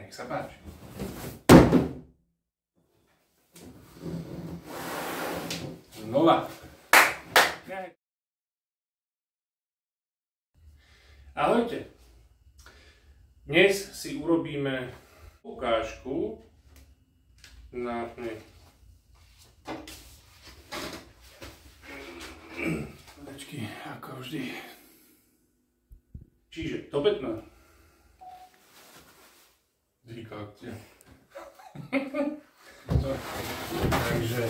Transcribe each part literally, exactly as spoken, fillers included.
Nech sa páči. Znova. Ahojte. Dnes si urobíme ukážku na Počkej, ako vždy. Čiže to pätno. Zvykáte. Takže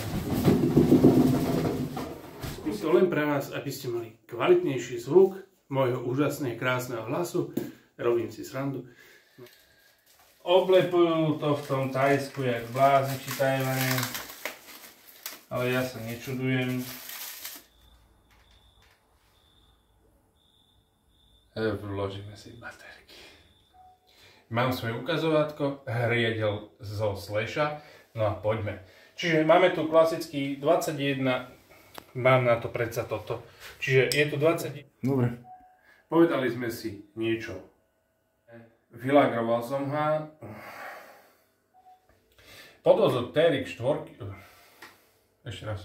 skúsim len pre vás, aby ste mali kvalitnejší zvuk môjho úžasného krásneho hlasu. Robím si srandu. Oblepujú to v tom Thajsku jak blázni či Tajvane, ale ja sa nečudujem. Vložíme si baterky. Mám svoje ukazovátko, riedel zo Slasha, no a poďme. Čiže máme tu klasický dvadsaťjeden, mám na to predsa toto. Čiže je tu dvadsaťjeden. Dobre. Povedali sme si niečo. Vylagroval som ho. Podvoz od T R X štyri. Ešte raz.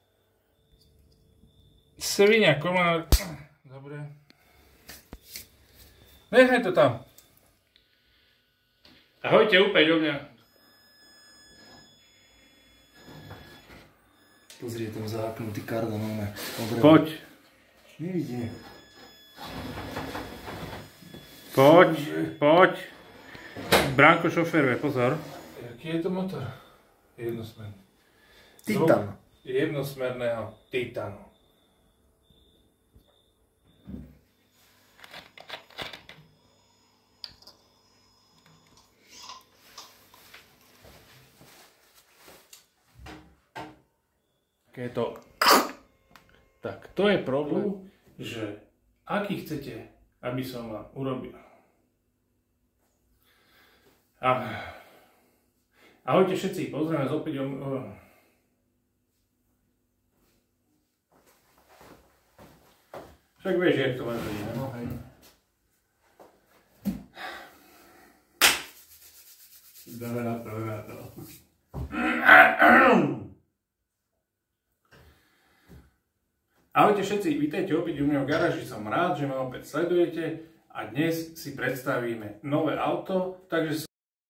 Svinia, komár. Dobre. Nechaj to tam. Ahojte, opäť o mňa. Pozri, je tam zapnutý kardan. Poď. Nevidím. Poď, poď. Bránko šoféruje, pozor. Jaký je to motor? Jednosmerný. Titan. Jednosmerného Titanu. Keď to... Tak, to je problém, že aký chcete, aby som vám urobil. A... Ahojte všetci, pozrieme opäť o... Však vieš, jak to máš vedieť, ne? No hej. Dáme na to, dáme na to. Ahojte všetci, vítajte opäť u mňa v garáži, som rád, že ma opäť sledujete a dnes si predstavíme nové auto, takže...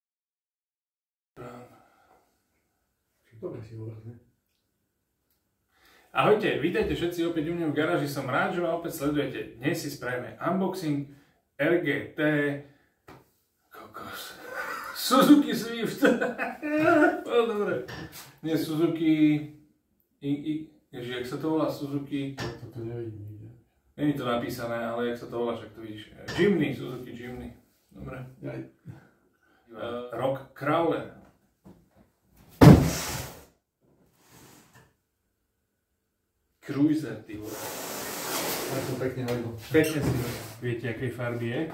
Ahojte, vítajte všetci opäť u mňa v garáži, som rád, že ma opäť sledujete. Dnes si spravíme unboxing R G T kokos Suzuki Swift. No dobre. Nie Suzuki I, I, Ježi, jak sa to volá Suzuki? Toto nevidím nikde. Není to napísané, ale jak sa to volá, však to vidíš. Jimny, Suzuki Jimny. Dobre. Aj. Uh, Rock Crawler. Cruiser, ty vole. Ja som pekne hodil. Pekne si viete, akej farby je?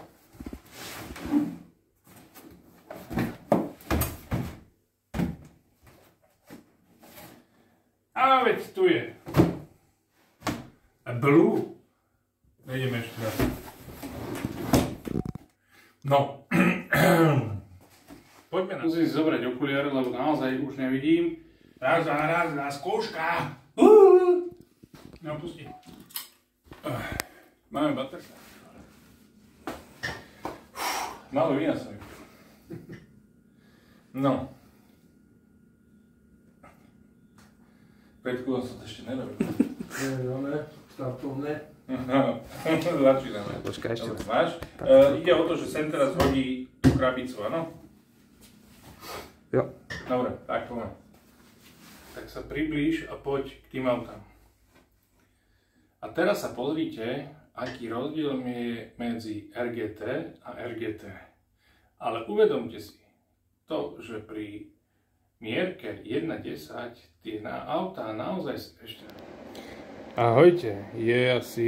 A veď tu je. A blue. Nejdeme ešte raz. No. Poďme na... Musím si zobrať okuliare, lebo naozaj už nevidím. Raz a raz na skúška. Uh. No, pusti. Uh. Máme baterku. Malo vína sa mi. No. Peťku, som to ešte nerobil. Nie, no ne, startom ne. Začíname. Počkaj ešte. Dobre, máš? Uh, ide o to, že sem teraz hodí tú krabicu, áno? Jo. Dobre, tak poďme. Tak sa priblíž a poď k tým autám. A teraz sa pozrite, aký rozdiel je medzi R G T a R G T. Ale uvedomte si to, že pri mierke jedna desať tie na autá naozaj ešte... Ahojte, je asi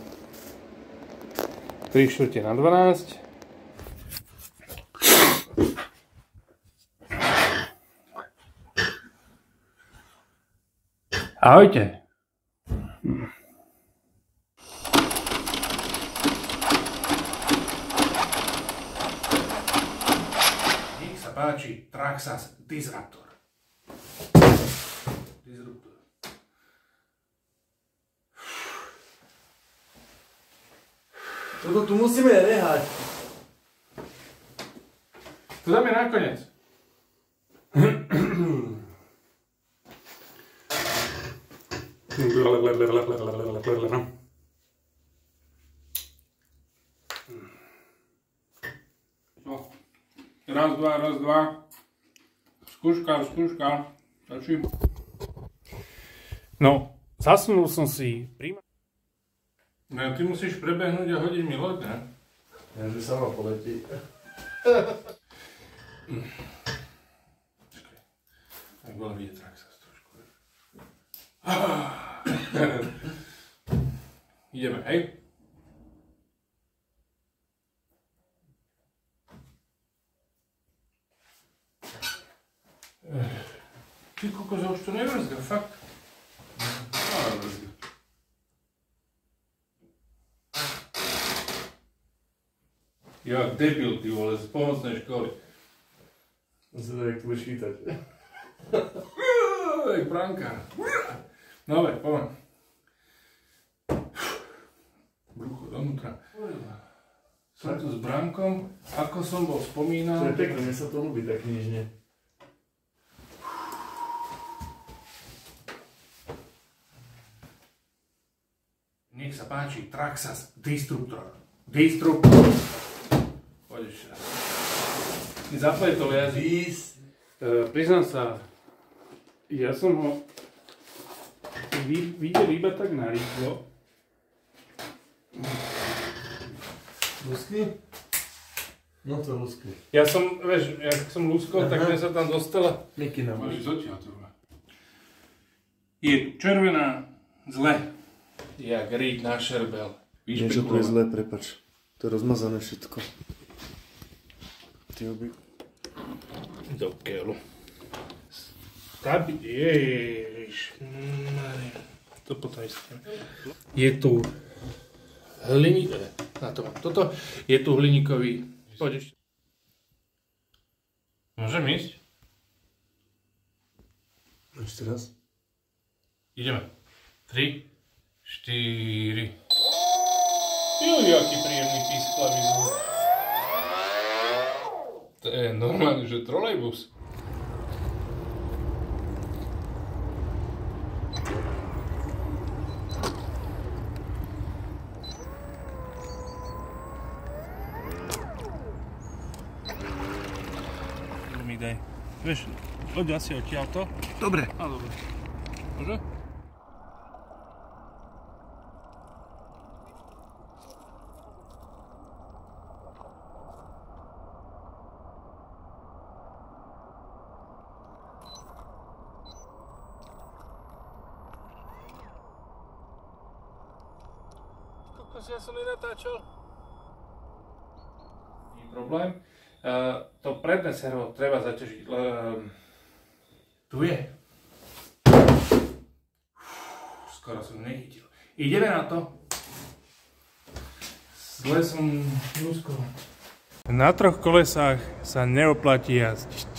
tri štvrte na dvanásť. Ahojte. páči Traxxas Disruptor. Disruptor. Toto tu musíme nehať. To dáme nakoniec. Raz, dva, raz, dva. Skúška, skúška. Stačí. No, zasunul som si príma... No, ty musíš prebehnúť a hodiť mi loď, ne? Ja, že sama poletí. Čakaj. Tak bolo vidieť Traxxas trošku. Ideme, hej? Ty kokos, už to nevrzga, fakt. Ale vrzga. Ja, debil, ty vole, z pomocnej školy. Zvedaj, jak tu budeš chytať. Jak brankár. Dobre, poďme. Brucho donútra. Som tu s bránkom, ako som bol spomínal. To je pekné, mne sa to ľúbi tak knižne. Nech sa páči, Traxxas Disruptor. Disruptor. Poď ešte raz. Zapletol jazyk. Uh, priznám sa, ja som ho videl iba tak narýchlo. Luskni? No to luskni. Ja som, vieš, jak som luskol, tak mne sa tam dostala. Mikina Môžeš zotiaľ tu. Je červená, zle. Jak rýk na šerbel. Nie, že to je zlé, prepač. To je rozmazané všetko. Ty oby. Do keľu. Stabi... Ježiš. To potom istým. Je tu hlini... Na to mám toto. Je tu hliníkový... Poď ešte. Môžem ísť? Ešte raz. Ideme. Tri. Štyri. Juj, aký príjemný písklavý zvuk. To je normálne, že trolejbus. Mi daj. Vieš, poď asi odtiaľto. Dobre. A dobre. Môže? Ja som nenatáčal. Nie problém. Uh, to predné servo treba zaťažiť. Uh, tu je. Uf, skoro som nechytil. Ideme na to. Zle som ľuskol. Na troch kolesách sa neoplatí jazdiť.